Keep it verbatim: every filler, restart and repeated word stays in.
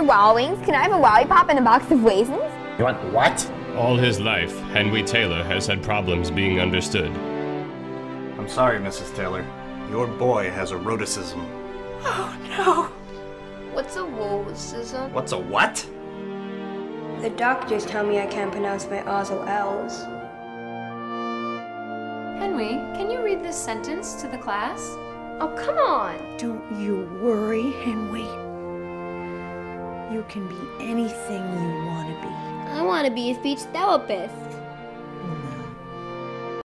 Wild Wings? Can I have a lollipop and a box of raisins? You want what? All his life, Henry Taylor has had problems being understood. I'm sorry, Missus Taylor. Your boy has eroticism. Oh, no. What's a wolicism? What's a what? The doctors tell me I can't pronounce my R's or L's. Henry, can you read this sentence to the class? Oh, come on. Don't you worry, Henry. You can be anything you want to be. I want to be a speech therapist.